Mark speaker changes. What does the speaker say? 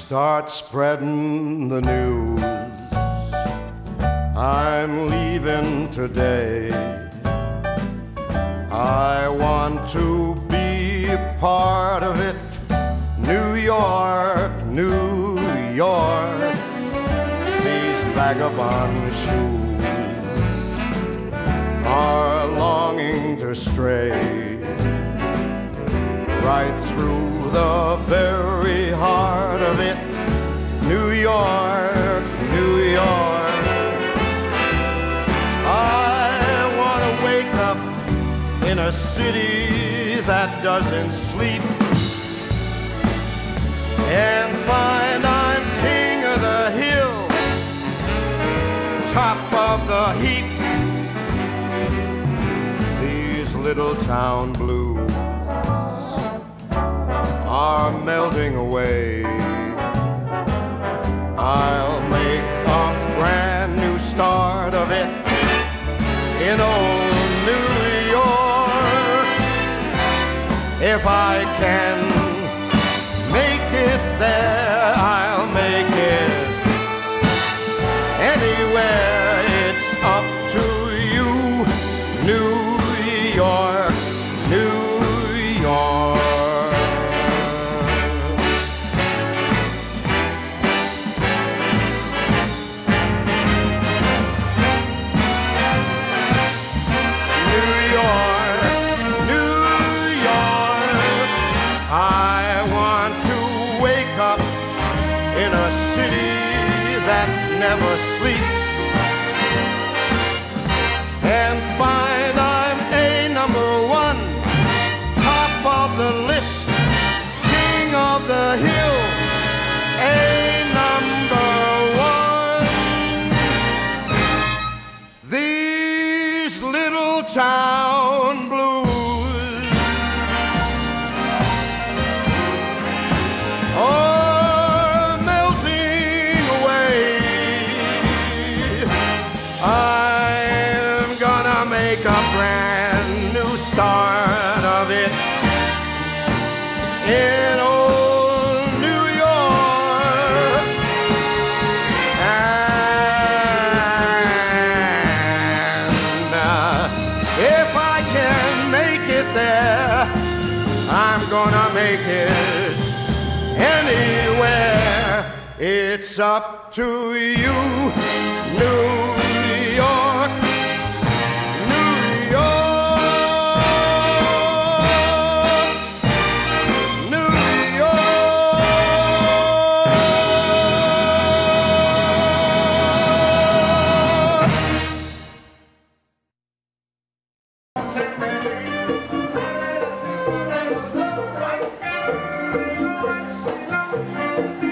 Speaker 1: Start spreading the news. I'm leaving today. I want to be a part of it. New York, New York, these vagabond shoes are longing to stray right through the very heart of it. New York, New York. I want to wake up in a city that doesn't sleep and find I'm king of the hill, top of the heap. These little town blues are melting away. I'll make a brand new start of it in old New York. If I can make it there, I'll make it anywhere. It's up to you, New York, New York. In a city that never sleeps and find I'm a #1, top of the list, king of the hill, a #1. These little town blues make a brand new start of it in old New York. And if I can make it there, I'm gonna make it anywhere. It's up to you, New York.
Speaker 2: Let us